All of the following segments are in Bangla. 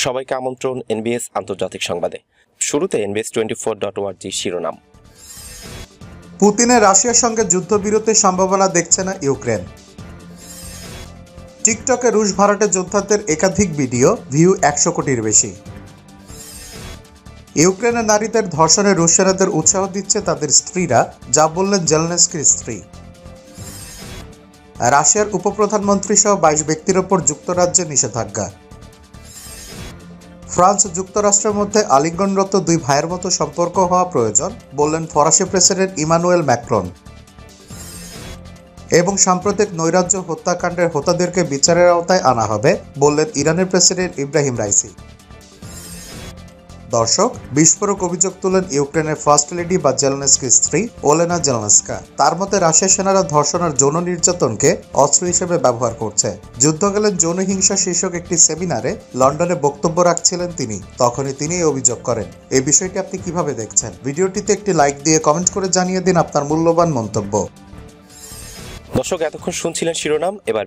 সবাইকে আমন্ত্রণ NBS আন্তর্জাতিক সংবাদে। শুরুতে NBS24.org শিরোনাম। পুতিনের রাশিয়ার সঙ্গে যুদ্ধবিরতির সম্ভাবনা দেখছে না ইউক্রেন। টিকটকে রুশ ভাড়াটে যোদ্ধাদের একাধিক ভিডিও, ভিউ 100 কোটির বেশি। ইউক্রেনের নারীদের ধর্ষণে রুশ সেনাদের উৎসাহ দিচ্ছে তাদের স্ত্রীরা, যা বললেন জেলেনস্কির স্ত্রী। রাশিয়ার উপপ্রধানমন্ত্রী সহ 22 ব্যক্তির ওপর যুক্তরাজ্যে নিষেধাজ্ঞা। ফ্রান্স ও যুক্তরাষ্ট্রের মধ্যে আলিঙ্গনরত দুই ভাইয়ের মতো সম্পর্ক হওয়া প্রয়োজন, বললেন ফরাসি প্রেসিডেন্ট ইমানুয়েল ম্যাক্রন। এবং সাম্প্রতিক নৈরাজ্য হত্যাকাণ্ডের হোতাদেরকে বিচারের আওতায় আনা হবে, বললেন ইরানের প্রেসিডেন্ট ইব্রাহিম রাইসি। দর্শক, বিস্ফোরক অভিযোগ তুলেন ইউক্রেনের ফার্স্ট লেডি বা জেলেনস্কির স্ত্রী ওলেনা জেলেনস্কা। তার মতে রাশিয়ার সেনারা ধর্ষণ আর যৌন নির্যাতনকে অস্ত্র হিসেবে ব্যবহার করছে। যুদ্ধকালীন যৌন হিংসা শীর্ষক একটি সেমিনারে লন্ডনে বক্তব্য রাখছিলেন তিনি, তখনই তিনি এই অভিযোগ করেন। এই বিষয়টি আপনি কিভাবে দেখছেন? ভিডিওটিতে একটি লাইক দিয়ে কমেন্ট করে জানিয়ে দিন আপনার মূল্যবান মন্তব্য। দর্শক, এতক্ষণ শুনছিলেন শিরোনাম, এবার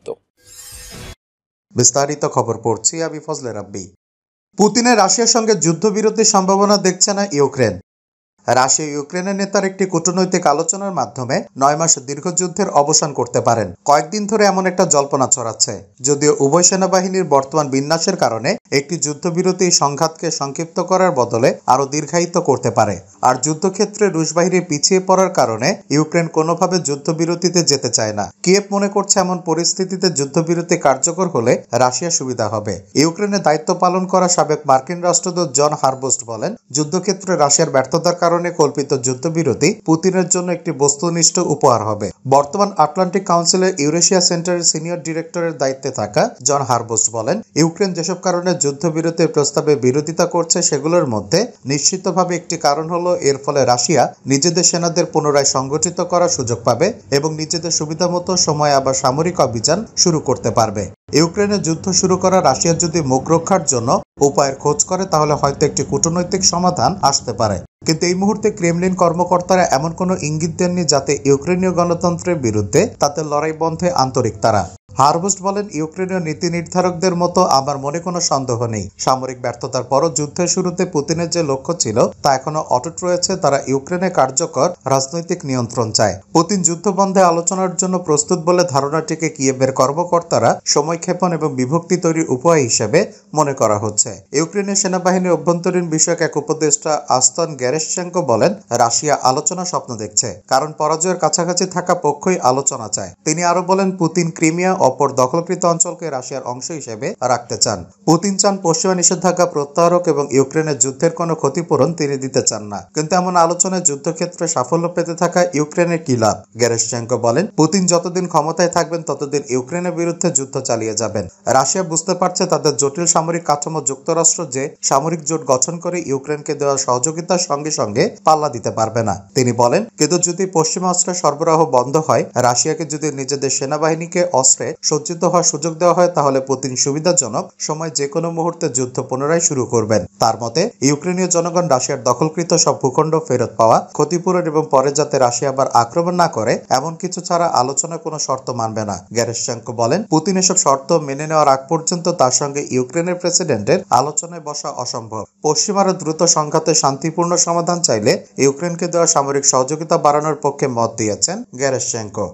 বিস্তারিত খবর পড়ছি আমি ফজলে রাব্বি। পুতিনের রাশিয়ার সঙ্গে যুদ্ধবিরতির সম্ভাবনা দেখছে না ইউক্রেন। রাশিয়া ইউক্রেনের নেতার একটি কূটনৈতিক আলোচনার মাধ্যমে 9 মাস দীর্ঘ যুদ্ধের অবসান করতে পারেন। কয়েকদিন ধরে এমন একটা জল্পনা ছড়াচ্ছে, যদিও উভয় সেনাবাহিনীর বর্তমান বিন্যাসের কারণে একটি যুদ্ধবিরতি সংঘাতকে সংক্ষিপ্ত করার বদলে আরও দীর্ঘায়িত করতে পারে। আর যুদ্ধক্ষেত্রে রুশ বাহিনী পিছিয়ে পড়ার কারণে ইউক্রেন কোনোভাবে যুদ্ধবিরতিতে যেতে চায় না। কিয়েভ মনে করছে এমন পরিস্থিতিতে যুদ্ধবিরতি কার্যকর হলে রাশিয়া সুবিধা হবে। ইউক্রেনে দায়িত্ব পালন করা সাবেক মার্কিন রাষ্ট্রদূত জন হারবোস্ট বলেন, যুদ্ধক্ষেত্রে রাশিয়ার ব্যর্থতার কারণে কল্পিত যুদ্ধবিরতি পুতিনের জন্য একটি বস্তুনিষ্ঠ উপহার হবে। বর্তমান আটলান্টিক কাউন্সিলের ইউরেশিয়া সেন্টারের সিনিয়র ডিরেক্টরের দায়িত্বে থাকা জন হারবোস্ট বলেন, ইউক্রেন যেসব কারণে যুদ্ধবিরতির প্রস্তাবে বিরোধিতা করছে সেগুলোর মধ্যে নিশ্চিতভাবে একটি কারণ হলো এর ফলে রাশিয়া নিজেদের সেনাদের পুনরায় সংগঠিত করার সুযোগ পাবে এবং নিজেদের সুবিধামতো সময় আবার সামরিক অভিযান শুরু করতে পারবে। ইউক্রেনে যুদ্ধ শুরু করা রাশিয়া যদি মুখ রক্ষার জন্য উপায়ের খোঁজ করে তাহলে হয়তো একটি কূটনৈতিক সমাধান আসতে পারে। কিন্তু এই মুহূর্তে ক্রেমলিন কর্মকর্তারা এমন কোনো ইঙ্গিত দেননি যাতে ইউক্রেনীয় গণতন্ত্রের বিরুদ্ধে তাদের লড়াই বন্ধে আন্তরিক তারা। হারবোস্ট বলেন, ইউক্রেনীয় নীতি নির্ধারকদের মতো আমার মনে কোনো সন্দেহ নেই। সামরিক ব্যর্থতার পরও যুদ্ধের শুরুতে পুতিনের যে লক্ষ্য ছিল তা এখনো অটুট রয়েছে। তারা ইউক্রেনে কার্যকর রাজনৈতিক নিয়ন্ত্রণ চায়। পুতিন যুদ্ধ বন্ধে আলোচনার জন্য প্রস্তুত বলে ধারণাটিকে কিয়েভের কর্মকর্তারা সময়ক্ষেপণ এবং বিভক্তি তৈরির উপায় হিসেবে মনে করা হচ্ছে। ইউক্রেনের সেনাবাহিনীর অভ্যন্তরীণ বিষয়ক এক উপদেষ্টা আস্তন গ্যারেশচেঙ্কো বলেন, রাশিয়া আলোচনা স্বপ্ন দেখছে, কারণ পরাজয়ের কাছাকাছি থাকা পক্ষই আলোচনা চায়। তিনি আরো বলেন, পুতিন ক্রিমিয়া অপর দখলকৃত অঞ্চলকে রাশিয়ার অংশ হিসেবে রাখতে চান। পুতিন চান পশ্চিমা নিষেধাজ্ঞা প্রত্যাহারক এবং ইউক্রেনের যুদ্ধের কোনো ক্ষতিপূরণ তিনি দিতে চান না। কিন্তু এমন আলোচনায় যুদ্ধক্ষেত্রে সাফল্য পেতে থাকা ইউক্রেনের কি লাভ? গ্যারেশচেঙ্কো বলেন, পুতিন যতদিন ক্ষমতায় থাকবেন ততদিন ইউক্রেনের বিরুদ্ধে যুদ্ধ চালিয়ে যাবেন। রাশিয়া বুঝতে পারছে তাদের জটিল সামরিক কাঠামো যুক্তরাষ্ট্র যে সামরিক জোট গঠন করে ইউক্রেনকে দেওয়া সহযোগিতার সঙ্গে সঙ্গে পাল্লা দিতে পারবে না। তিনি বলেন, কিন্তু যদি পশ্চিমা অস্ত্রের সরবরাহ বন্ধ হয়, রাশিয়াকে যদি নিজেদের সেনাবাহিনীকে অস্ত্রে সজ্জিত হওয়ার সুযোগ দেওয়া হয়, তাহলে পুতিন সুবিধাজনক সময় যে কোনো মুহূর্তে যুদ্ধ পুনরায় শুরু করবেন। তার মতে ইউক্রেনীয় জনগণ রাশিয়ার দখলকৃত সব ভূখণ্ড ফেরত পাওয়া, ক্ষতিপূরণ এবং পরে যাতে রাশিয়া আবার আক্রমণ না করে এমন কিছু ছাড়া আলোচনায় কোনো শর্ত মানবে না। গ্যারেশচেঙ্কো বলেন, পুতিন এসব শর্ত মেনে নেওয়ার আগ পর্যন্ত তার সঙ্গে ইউক্রেনের প্রেসিডেন্টের আলোচনায় বসা অসম্ভব। পশ্চিমারা দ্রুত সংঘাতে শান্তিপূর্ণ সমাধান চাইলে ইউক্রেনকে দেওয়া সামরিক সহযোগিতা বাড়ানোর পক্ষে মত দিয়েছেন গ্যারেশচেঙ্কো।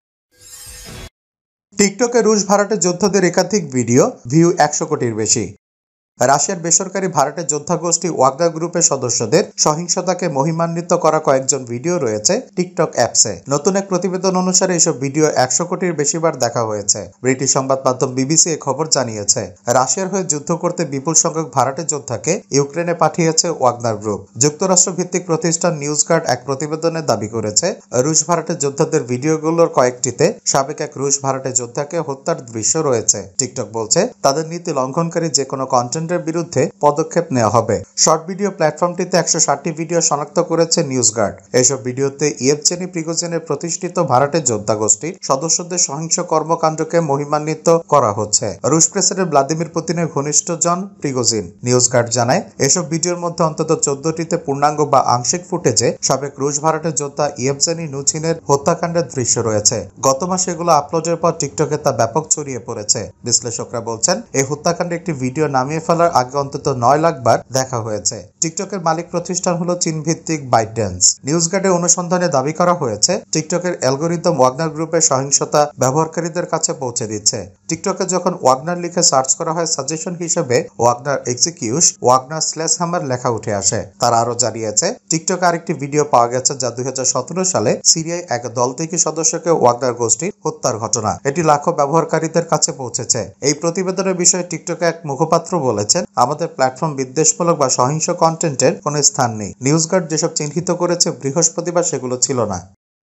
টিকটকে রুশ ভাড়াটে যোদ্ধাদের একাধিক ভিডিও, ভিউ 100 কোটির বেশি। রাশিয়ার বেসরকারি ভাড়াটে যোদ্ধা গোষ্ঠী ওয়াগনার গ্রুপের সদস্যদের সহিংসতাকে মহিমান্বিত করা কয়েকজন ভিডিও রয়েছে টিকটক অ্যাপসে। নতুন এক প্রতিবেদন অনুসারে এসব ভিডিও 100 কোটির বেশিবার দেখা হয়েছে। ব্রিটিশ সংবাদ মাধ্যম বিবিসি এ খবর জানিয়েছে। রাশিয়ার হয়ে যুদ্ধ করতে বিপুল সংখ্যক ভাড়াটে যোদ্ধাকে ইউক্রেনে পাঠিয়েছে ওয়াগনার গ্রুপ। যুক্তরাষ্ট্র ভিত্তিক প্রতিষ্ঠান নিউজগার্ড এক প্রতিবেদনে দাবি করেছে, রুশ ভাড়াটে যোদ্ধাদের ভিডিওগুলোর কয়েকটিতে সাবেক এক রুশ ভাড়াটে যোদ্ধাকে হত্যার দৃশ্য রয়েছে। টিকটক বলছে, তাদের নীতি লঙ্ঘনকারী যে কোনো কন্টেন্ট বিরুদ্ধে পদক্ষেপ নেওয়া হবে। শর্ট ভিডিও প্ল্যাটফর্মটিতে 160টি ভিডিও শনাক্ত করেছে নিউজগার্ড। এসব ভিডিওতে ইয়েভজেনি প্রিগোজিনের প্রতিষ্ঠিত ভাড়াটে যোদ্ধা গোষ্ঠীর সদস্যদের সহিংস কর্মকাণ্ডকে মহিমান্বিত করা হচ্ছে। রুশ প্রেসিডেন্ট ভ্লাদিমির পুতিনের ঘনিষ্ঠ জন প্রিগোজিন। নিউজগার্ড জানায়, এসব ভিডিওর মধ্যে অন্তত 14টিতে পূর্ণাঙ্গ বা আংশিক ফুটেজে সাবেক রুশ ভাড়াটে যোদ্ধা ইয়েভজেনি নুচিনের হত্যাকাণ্ডের দৃশ্য রয়েছে। গত মাসে এগুলো আপলোডের পর টিকটকে তা ব্যাপক ছড়িয়ে পড়েছে। বিশ্লেষকরা বলছেন, এই হত্যাকাণ্ডে একটি ভিডিও নামিয়ে ফেলা ফেলার আগে অন্তত 9 লাখ বার দেখা হয়েছে। টিকটকের মালিক প্রতিষ্ঠান হলো চীন ভিত্তিক বাইটড্যান্স। নিউজগার্ডের অনুসন্ধানে দাবি করা হয়েছে টিকটকের অ্যালগোরিদম ওয়াগনার গ্রুপের সহিংসতা ব্যবহারকারীদের কাছে পৌঁছে দিচ্ছে। টিকটকে যখন ওয়াগনার লিখে সার্চ করা হয়, সাজেশন হিসেবে ওয়াগনার এক্সিকিউশ ওয়াগনার/হ্যামার লেখা উঠে আসে। তারা আরো জানিয়েছে টিকটকে আরেকটি ভিডিও পাওয়া গেছে যা 2017 সালে সিরিয়ায় এক দলতিকি সদস্যকে ওয়াগনার গোষ্ঠীর হত্যার ঘটনা। এটি লাখো ব্যবহারকারীদের কাছে পৌঁছেছে। এই প্রতিবেদনের বিষয়ে টিকটকে এক মুখপাত্র বলেছেন, আমাদের প্ল্যাটফর্ম বিদ্বেষমূলক বা সহিংস কন্টেন্টের কোনো স্থান নেই। নিউজগার্ড যেসব চিহ্নিত করেছে বৃহস্পতিবার সেগুলো ছিল না।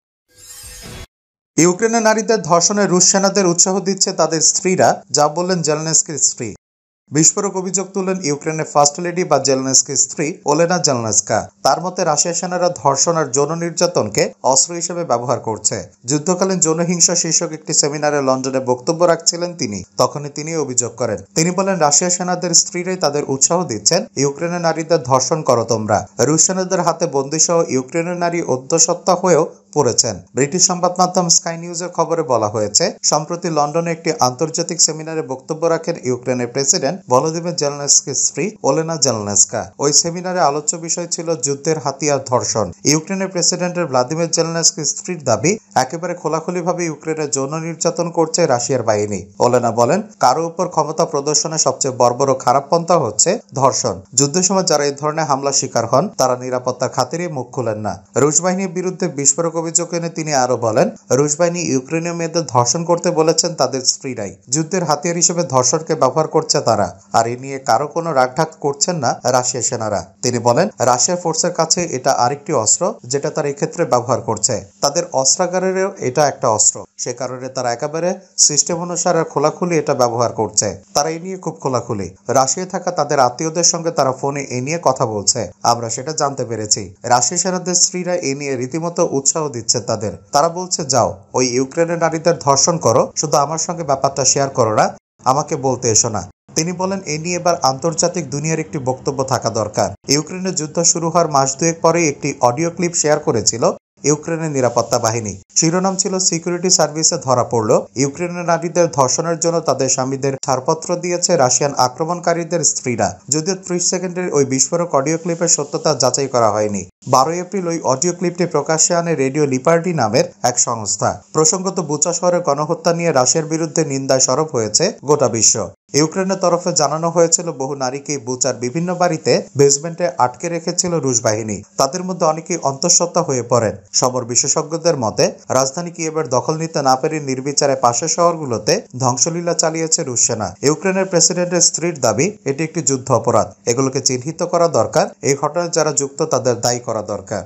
ইউক্রেনে নারীদের ধর্ষণে রুশ সেনাদের উৎসাহ দিচ্ছে তাদের স্ত্রীরা, যা বললেন জেলেনস্কির স্ত্রী। বিস্ফোরক অভিযোগ তুললেন ইউক্রেনের ফার্স্ট লেডি বা জেলেনস্কির স্ত্রী ওলেনা জেলেনস্কা। তার মতে রাশিয়ার সেনারা ধর্ষণ আর যৌন নির্যাতনকে অস্ত্র হিসেবে ব্যবহার করছে। যুদ্ধকালীন যৌনহিংসা শীর্ষক একটি সেমিনারে লন্ডনে বক্তব্য রাখছিলেন তিনি, তখনই তিনি অভিযোগ করেন। তিনি বলেন, রাশিয়ার সেনাদের স্ত্রীরাই তাদের উৎসাহ দিচ্ছেন, ইউক্রেনের নারীদের ধর্ষণ করো তোমরা। রুশ সেনাদের হাতে বন্দীসহ ইউক্রেনের নারী অধ্যসত্ত্বা হয়েও পড়েছেন। ব্রিটিশ সংবাদ মাধ্যম স্কাই নিউজের খবরে বলা হয়েছে, সম্প্রতি লন্ডনে একটি আন্তর্জাতিক সেমিনারে বক্তব্য রাখেন ইউক্রেনের প্রেসিডেন্ট ভলোদিমির জেলেনস্কির স্ত্রী ওলেনা জেলেনস্কা। ওই সেমিনারে আলোচ্য বিষয় ছিল যুদ্ধের হাতিয়ার ধর্ষণ। ইউক্রেনের প্রেসিডেন্টের ভ্লাদিমির জেলেনস্কির স্ত্রীর দাবি, একেবারে খোলাখুলিভাবে ইউক্রেনে যৌন নির্যাতন করছে রাশিয়ার বাহিনী। ওলেনা বলেন, কারো উপর ক্ষমতা প্রদর্শনের সবচেয়ে বর্বর ও খারাপ পন্থা হচ্ছে ধর্ষণ। যুদ্ধের সময় যারা এই ধরনের হামলার শিকার হন তারা নিরাপত্তার খাতিরে মুখ খুলেন না। রুশ বাহিনীর বিরুদ্ধে বিস্ফোরক অভিযোগ এনে তিনি আরো বলেন, রুশ বাহিনী ইউক্রেনীয় মেয়েদের ধর্ষণ করতে বলেছেন তাদের স্ত্রীরাই। যুদ্ধের হাতিয়ার হিসেবে ধর্ষণকে ব্যবহার করছে তারা, আর এ নিয়ে কারো কোনো রাগঢাক করছেন না রাশিয়ার সেনারা। তিনি বলেন, রাশিয়ার ফোর্সের কাছে এটা আরেকটি অস্ত্র যেটা তারা এক্ষেত্রে ব্যবহার করছে। তাদের অস্ত্রাগারেরও এটা একটা অস্ত্র, সে কারণে তারা একেবারে সিস্টেম অনুসারে খোলাখুলি এটা ব্যবহার করছে। তারা এই নিয়ে খুব খোলাখুলি। রাশিয়ায় থাকা তাদের আত্মীয়দের সঙ্গে তারা ফোনে এ নিয়ে কথা বলছে, আমরা সেটা জানতে পেরেছি। রাশিয়ার সেনাদের স্ত্রীরা এ নিয়ে রীতিমতো উৎসাহ দিচ্ছে তাদের। তারা বলছে, যাও ওই ইউক্রেনের নারীদের ধর্ষণ করো, শুধু আমার সঙ্গে ব্যাপারটা শেয়ার করো না, আমাকে বলতে এসো না। তিনি বলেন, এ নিয়ে এবার আন্তর্জাতিক দুনিয়ার একটি বক্তব্য থাকা দরকার। ইউক্রেনের যুদ্ধ শুরু হওয়ার মাস দুয়েক পরে একটি অডিও ক্লিপ শেয়ার করেছিল ইউক্রেনের নিরাপত্তা বাহিনী। শিরোনাম ছিল, সিকিউরিটি সার্ভিসে ধরা পড়ল ইউক্রেনের নারীদের ধর্ষণের জন্য তাদের স্বামীদের ছাড়পত্র দিয়েছে রাশিয়ান আক্রমণকারীদের স্ত্রীরা। যদিও 30 সেকেন্ডের ওই বিস্ফোরক অডিও ক্লিপের সত্যতা যাচাই করা হয়নি। 12 এপ্রিল ওই অডিও ক্লিপটি প্রকাশ্যে আনে রেডিও লিবার্টি নামের এক সংস্থা। প্রসঙ্গত, বুচা শহরের গণহত্যা নিয়ে রাশিয়ার বিরুদ্ধে নিন্দায় সরব হয়েছে গোটা বিশ্ব। ইউক্রেনের তরফে জানানো হয়েছিল, বহু নারীকে বুচার বিভিন্ন বাড়িতে বেসমেন্টে আটকে রেখেছিল রুশ বাহিনী। তাদের মধ্যে অনেকেই অন্তঃসত্ত্বা হয়ে পড়েন। সমর বিশেষজ্ঞদের মতে, রাজধানী কিয়েভের দখল নিতে না পেরে নির্বিচারে পাশের শহরগুলোতে ধ্বংসলীলা চালিয়েছে রুশ সেনা। ইউক্রেনের প্রেসিডেন্টের স্ত্রীর দাবি, এটি একটি যুদ্ধ অপরাধ। এগুলোকে চিহ্নিত করা দরকার। এই ঘটনায় যারা যুক্ত তাদের দায়ী করা দরকার।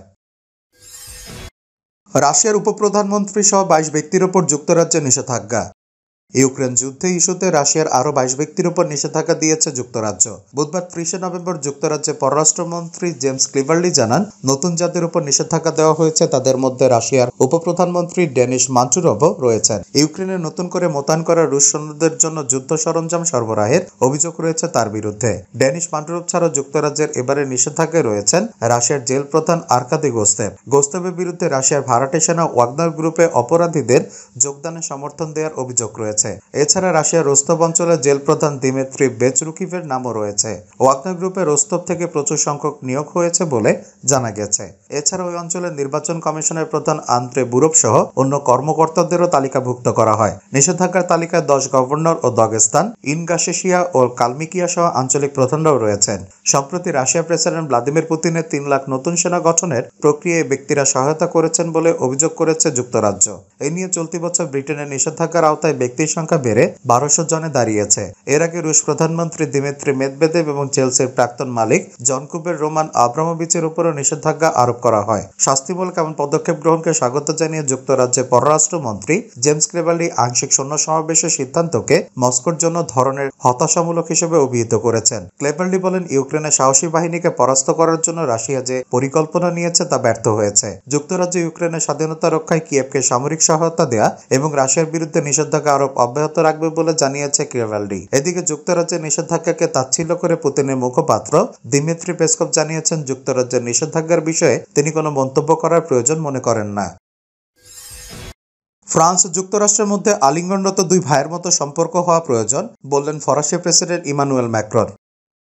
রাশিয়ার উপপ্রধানমন্ত্রী সহ 22 ব্যক্তির ওপর যুক্তরাজ্যের নিষেধাজ্ঞা। ইউক্রেন যুদ্ধে ইস্যুতে রাশিয়ার আরো 22 ব্যক্তির উপর নিষেধাজ্ঞা দিয়েছে যুক্তরাজ্য। বুধবার 30 নভেম্বর যুক্তরাজ্যের পররাষ্ট্রমন্ত্রী জেমস ক্লিভারলি জানান, নতুন যাদের উপর নিষেধাজ্ঞা দেওয়া হয়েছে তাদের মধ্যে রাশিয়ার উপপ্রধানমন্ত্রী ডেনিস মান্টুরভও রয়েছেন। ইউক্রেনে নতুন করে মোতায়েন করা রুশ সৈন্যদের জন্য যুদ্ধ সরঞ্জাম সরবরাহের অভিযোগ রয়েছে তার বিরুদ্ধে। ডেনিস মান্টুরভ ছাড়াও যুক্তরাজ্যের এবারের নিষেধাজ্ঞায় রয়েছেন রাশিয়ার জেল প্রধান আর্কাদি গোস্তেভ। গোস্তেভের বিরুদ্ধে রাশিয়ার ভাড়াটে সেনা ওয়াগনার গ্রুপে অপরাধীদের যোগদানে সমর্থন দেওয়ার অভিযোগ রয়েছে। এছাড়া রাশিয়ার রোস্তভ অঞ্চলের জেল প্রধান দিমিত্রি বেচরুকিভের নামও রয়েছে। ওয়াগনার গ্রুপে রোস্তভ থেকে প্রচুর সংখ্যক নিয়োগ হয়েছে বলে জানা গেছে। এছাড়া ওই অঞ্চলের নির্বাচন কমিশনের প্রধান আন্দ্রে বুরভ সহ অন্য কর্মকর্তাদেরও তালিকাভুক্ত করা হয়। নিষেধাজ্ঞার তালিকায় 10 গভর্নর ও দাগেস্তান, ইনগাশেশিয়া ও কালমিকিয়া সহ আঞ্চলিক প্রধানরাও রয়েছেন। সম্প্রতি রাশিয়ার প্রেসিডেন্ট ভ্লাদিমির পুতিনের 3 লাখ নতুন সেনা গঠনের প্রক্রিয়ায় ব্যক্তিরা সহায়তা করেছেন বলে অভিযোগ করেছে যুক্তরাজ্য। এই নিয়ে চলতি বছর ব্রিটেনের নিষেধাজ্ঞার আওতায় ব্যক্তির সংখ্যা বেড়ে 1200 জনে দাঁড়িয়েছে। এর আগে রুশ প্রধানমন্ত্রী দিমিত্রি মেদভেদেভ এবং চেলসির প্রাক্তন মালিক জন কুবের রোমান আব্রামোভিচের উপরও নিষেধাজ্ঞা আরোপ করা হয়। শাস্তিমূলক এমন পদক্ষেপ গ্রহণকে স্বাগত জানিয়ে যুক্তরাজ্যের পররাষ্ট্রমন্ত্রী জেমস ক্লিভারলি আংশিক সৈন্য সমাবেশের সিদ্ধান্তকে মস্কোর জন্য ধরনের হতাশামূলক হিসেবে অভিহিত করেছেন। ক্লিভারলি বলেন, ইউক্রেনের সাহসী বাহিনীকে পরাস্ত করার জন্য রাশিয়া যে পরিকল্পনা নিয়েছে তা ব্যর্থ হয়েছে। যুক্তরাজ্য ইউক্রেনের স্বাধীনতা রক্ষায় কিয়েভকে সামরিক সহায়তা দেয়া এবং রাশিয়ার বিরুদ্ধে নিষেধাজ্ঞা আরোপ অব্যাহত রাখবে বলে জানিয়েছে ক্লিভারলি। এদিকে যুক্তরাজ্যের নিষেধাজ্ঞাকে তাচ্ছিল্য করে পুতিনের মুখপাত্র দিমিত্রি পেসকভ জানিয়েছেন, যুক্তরাজ্যের নিষেধাজ্ঞার বিষয়ে তিনি কোনো মন্তব্য করার প্রয়োজন মনে করেন না। ফ্রান্স ও যুক্তরাষ্ট্রের মধ্যে আলিঙ্গনরত দুই ভাইয়ের মতো সম্পর্ক হওয়া প্রয়োজন বললেন ফরাসি প্রেসিডেন্ট ইমানুয়েল ম্যাক্রন।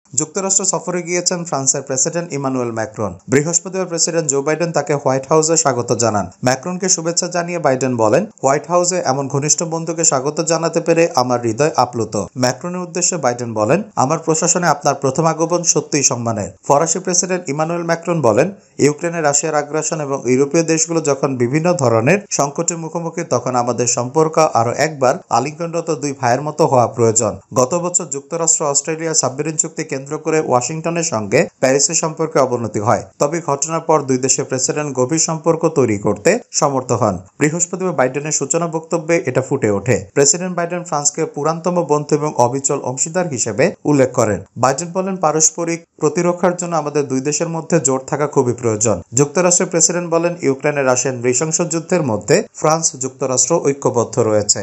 যুক্তরাষ্ট্র সফরে গিয়েছেন ফ্রান্সের প্রেসিডেন্ট ইমানুয়েল ম্যাক্রন। বৃহস্পতিবার প্রেসিডেন্ট জো বাইডেন তাকে হোয়াইট হাউসে স্বাগত জানান। ম্যাক্রনকে শুভেচ্ছা জানিয়ে বাইডেন বলেন, হোয়াইট হাউসে এমন ঘনিষ্ঠ বন্ধুকে স্বাগত জানাতে পেরে আমার হৃদয় আপ্লুত। ম্যাক্রনের উদ্দেশ্যে বাইডেন বলেন, আমার প্রশাসনে আপনার প্রথম আগমন সত্যিই সম্মানের। ফরাসি প্রেসিডেন্ট ইমানুয়েল ম্যাক্রন বলেন, ইউক্রেনে রাশিয়ার আগ্রাসন এবং ইউরোপীয় দেশগুলো যখন বিভিন্ন ধরনের সংকটের মুখোমুখি, তখন আমাদের সম্পর্ক আরো একবার আলিঙ্গনরত দুই ভাইয়ের মতো হওয়া প্রয়োজন। গত বছর যুক্তরাষ্ট্র অস্ট্রেলিয়া সাবমেরিন চুক্তি কেন্দ্র করে ওয়াশিংটনের সঙ্গে প্যারিসের সম্পর্কে অবনতি হয়। তবে ঘটনার পর দুই দেশের প্রেসিডেন্ট গভীর সম্পর্ক তৈরি করতে সমর্থ হন। বৃহস্পতিবার বাইডেনের সূচনা বক্তব্যে এটা ফুটে ওঠে। প্রেসিডেন্ট বাইডেন ফ্রান্সকে পুরাতনতম বন্ধু এবং অবিচল অংশীদার হিসেবে উল্লেখ করেন। বাইডেন বলেন, পারস্পরিক প্রতিরক্ষার জন্য আমাদের দুই দেশের মধ্যে জোট থাকা খুবই প্রয়োজন। যুক্তরাষ্ট্রের প্রেসিডেন্ট বলেন, ইউক্রেনে রাশিয়ান নৃশংস যুদ্ধের মধ্যে ফ্রান্স যুক্তরাষ্ট্র ঐক্যবদ্ধ রয়েছে।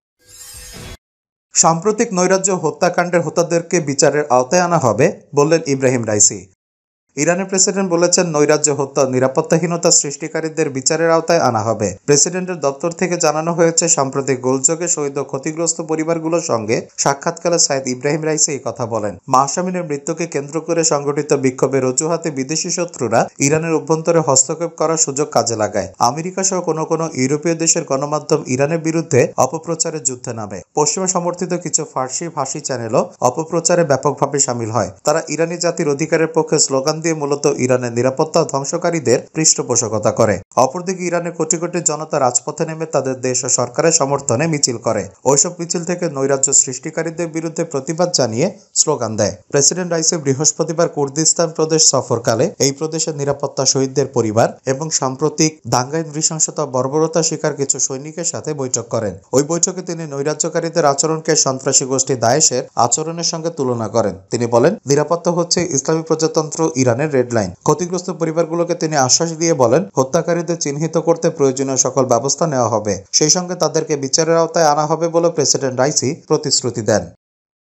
সাম্প্রতিক নৈরাজ্য হত্যাকাণ্ডের হোতাদেরকে বিচারের আওতায় আনা হবে, বললেন ইব্রাহিম রাইসি। ইরানের প্রেসিডেন্ট বলেছেন, নৈরাজ্য হত্যা নিরাপত্তাহীনতা সৃষ্টিকারীদের বিচারের আওতায় আনা হবে। প্রেসিডেন্টের দপ্তর থেকে জানানো হয়েছে, সাম্প্রতিক গোলযোগে শহীদ ও ক্ষতিগ্রস্ত পরিবারগুলোর সঙ্গে সাক্ষাৎকালে সাইদ ইব্রাহিম রাইসি এই কথা বলেন। মাহসামিনের মৃত্যুকে কেন্দ্র করে সংগঠিত বিক্ষোভের অজুহাতে বিদেশি শত্রুরা ইরানের অভ্যন্তরে হস্তক্ষেপ করার সুযোগ কাজে লাগায়। আমেরিকা সহ কোনো ইউরোপীয় দেশের গণমাধ্যম ইরানের বিরুদ্ধে অপপ্রচারের যুদ্ধে নামে। পশ্চিমা সমর্থিত কিছু ফার্সি ভাষী চ্যানেলও অপপ্রচারে ব্যাপকভাবে সামিল হয়। তারা ইরানি জাতির অধিকারের পক্ষে স্লোগান দিয়ে মূলত ইরানের নিরাপত্তা ধ্বংসকারীদের পৃষ্ঠপোষকতা করে। অপরদিকে ইরানের কোটি কোটি জনতা রাজপথে নেমে তাদের দেশ ও সরকারের সমর্থনে মিছিল করে। ওইসব মিছিল থেকে নৈরাজ্য সৃষ্টিকারীদের বিরুদ্ধে প্রতিবাদ জানিয়ে স্লোগান দেয়। প্রেসিডেন্ট রাইসি বৃহস্পতিবার কুর্দিস্তান প্রদেশ সফরকালে এই প্রদেশের নিরাপত্তা, শহীদদের পরিবার এবং সাম্প্রতিক দাঙ্গায় নৃশংসতা বর্বরতা শিকার কিছু সৈনিকের সাথে বৈঠক করেন। ওই বৈঠকে তিনি নৈরাজ্যকারীদের আচরণকে সন্ত্রাসী গোষ্ঠী দায়েশের আচরণের সঙ্গে তুলনা করেন। তিনি বলেন, নিরাপত্তা হচ্ছে ইসলামী প্রজাতন্ত্র ইরানের রেড লাইন। ক্ষতিগ্রস্ত পরিবারগুলোকে তিনি আশ্বাস দিয়ে বলেন, হত্যাকারীদের চিহ্নিত করতে প্রয়োজনীয় সকল ব্যবস্থা নেওয়া হবে। সেই সঙ্গে তাদেরকে বিচারের আওতায় আনা হবে বলে প্রেসিডেন্ট রাইসি প্রতিশ্রুতি দেন।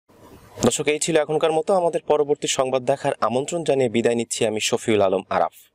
দর্শক, এই ছিল এখনকার মতো। আমাদের পরবর্তী সংবাদ দেখার আমন্ত্রণ জানিয়ে বিদায় নিচ্ছি আমি শফিউল আলম আরাফ।